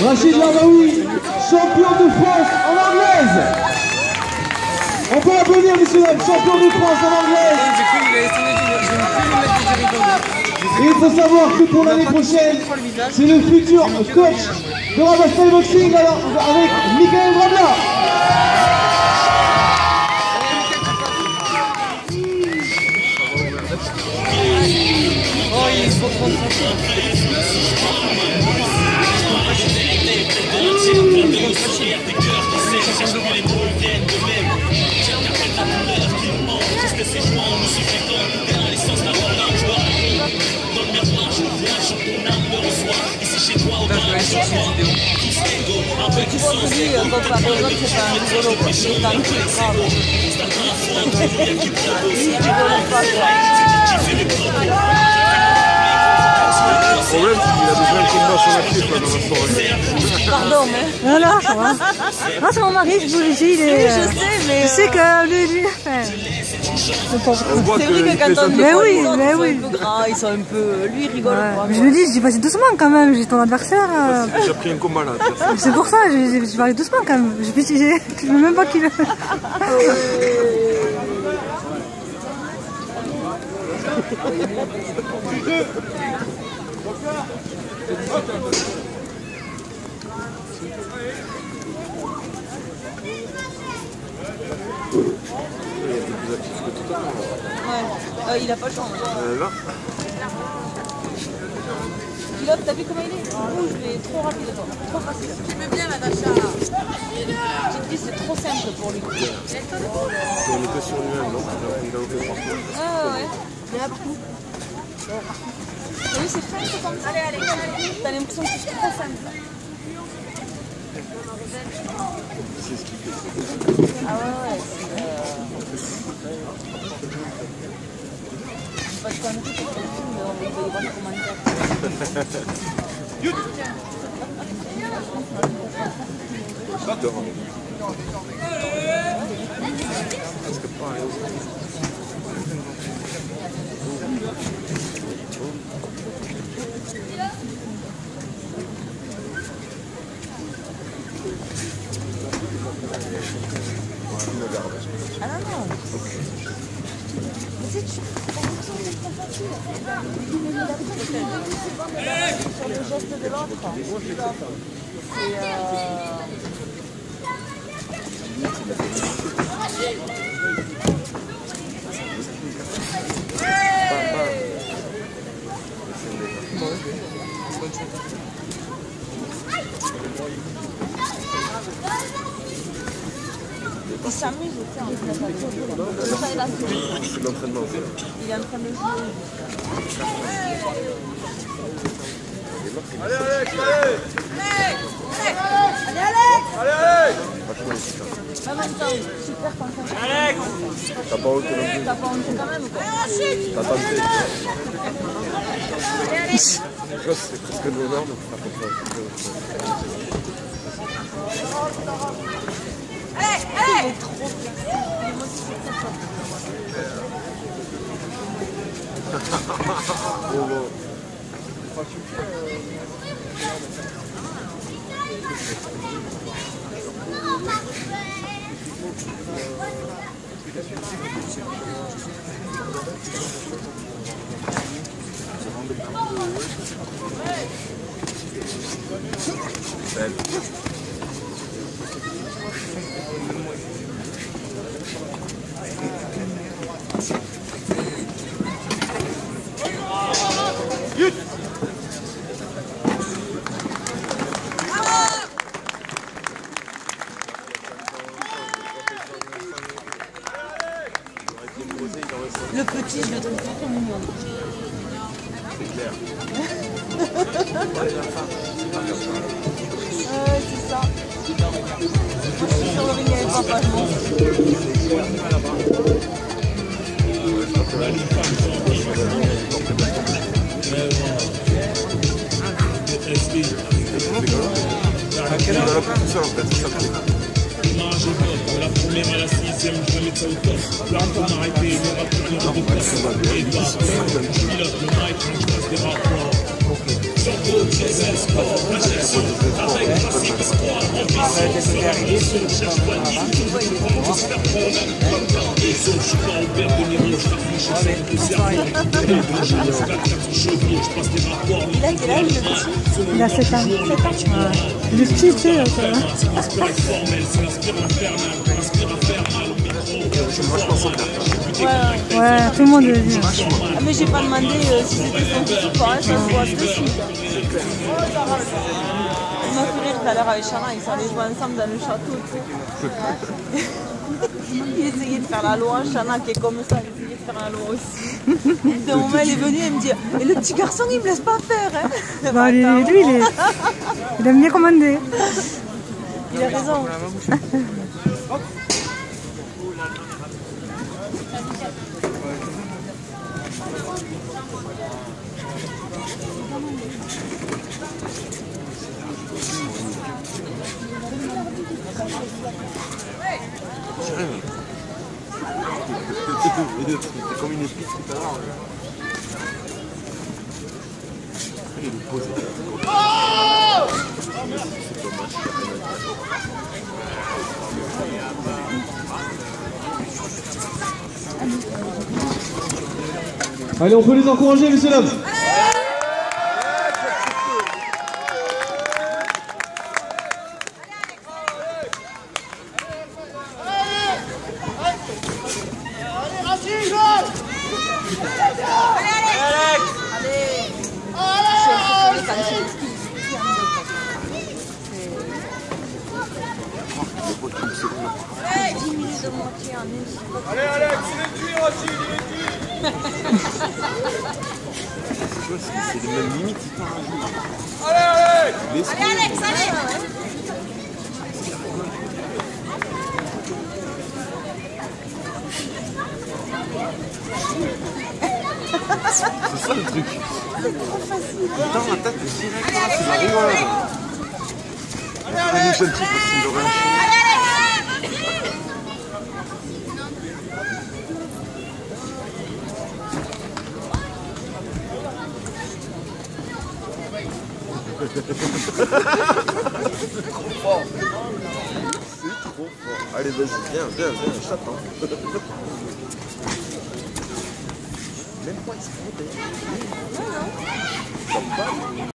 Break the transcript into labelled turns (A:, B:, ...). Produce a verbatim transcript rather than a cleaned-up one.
A: Rachid Larbaoui, champion de France en anglaise. On peut applaudir, messieurs dames, champion de France en anglaise. Et il faut savoir que pour l'année prochaine, c'est le futur coach de Rabat Style Boxing alors, avec Michael Grabla.
B: Tu vois que lui, comparé aux autres, c'est pas un rigolo, quoi. Il est dans le truc grave. Il rigole pas, quoi.
C: Le problème, c'est qu'il a déjà le combat sur la pied, quoi, dans la soirée.
B: Pardon, mais...
D: Voilà, ça va. Non, c'est mon mari, je vous le dis, il est...
B: Oui, je sais, mais...
D: Je sais que lui, lui... Enfin,
C: On voit
B: c'est vrai que quand on
D: mais oui,
B: les autres,
D: mais
B: ils sont
D: oui.
B: un peu gras, ils sont un peu... Lui, il rigole
D: ouais.
B: pas.
D: Je me dis, je dis pas doucement quand même, j'ai ton adversaire. Euh...
C: J'ai déjà pris un combat là.
D: C'est pour ça, je, je parlais doucement quand même. Je ne sais même pas qui le...
B: Ouais, euh, il a pas le temps.
C: Euh, là.
B: Pilote, t'as vu comment il est? Rouge, mais trop rapide, trop facile. Tu veux bien, Natacha? J'ai dit, c'est trop simple pour lui.
C: On était sur lui-même, non? Il a ouvert partout.
B: Ah ouais, il y en a partout. Oui, c'est simple comme ça. Allez, allez, t'as l'impression que c'est trop simple.
C: C'est ce qu'il fait.
B: Ah ouais, ouais, c'est... Euh... Parce qu'en fait, c'est le film, on va y voir les commentaires.
C: J'adore. Parce que pareil.
B: Ah non, non. Mais c'est tu... Sur le geste de l'autre. C'est... Euh... Il s'amuse aussi en fait.
C: C'est de l'entraînement.
B: Il est en train de jouer.
C: Allez Alex, allez!
B: Allez Alex!
C: Allez Alex!
B: En même temps, super content.
C: Alex! T'as pas honte non plus?
B: T'as pas honte quand même ou quoi?
C: T'as tenté. C'est presque de l'honneur de faire comme ça.
B: Allez, allez! Il est trop bien. Moi aussi, c'est très fort.
C: Bon, bon. Belle.
B: Le petit, je le trouve trop mignon.
C: C'est clair.
B: Ouais, c'est ça. Je suis sur le ring avec papa, je m'en
E: la première à la sixième, je vais mettre ça au top. Là, on a arrêté, les rapports, les rapports, et Edouard, pilote le mic, on passe des rapports. Sur d'autres, c'est sport, la chaîne, avec
B: Il a quel âge le petit?
D: Il a sept ans. Ouais. Le petit, tu sais, là, ça va.
B: Ouais, ouais.
D: Ouais, tout le monde le dit.
B: Ah, mais j'ai pas demandé euh, si c'était son petit ou pas, hein, ça se voit dessus. Il m'a fait rire tout à l'heure avec Chana, ils sont allés jouer ensemble dans le château, tu sais. Il essayait de faire la loi, Chana qui est comme ça, il essayait de faire la loi aussi. De moment, elle est venue, elle me dit, et le petit garçon, il me laisse pas faire, hein.
D: Bah, lui, lui, il, est... il aime bien commander.
B: Il a raison.
C: C'est comme une épice tout à l'heure. Il est posé.
A: Allez, on peut les encourager, messieurs dames.
C: Allez Alex, il est cuit aussi, il est cuit. C'est les mêmes limites, il t'en rajoute. Allez Alex. Allez Alex, allez. C'est ça le truc.
B: C'est trop facile.
C: Dans la tête, c'est direct, c'est de la rigolade. Allez, jeune type aussi, il aurait un chien. C'est trop fort. C'est trop fort. Allez, vas-y, viens, viens, viens, je t'attends. Même pas, il se fait.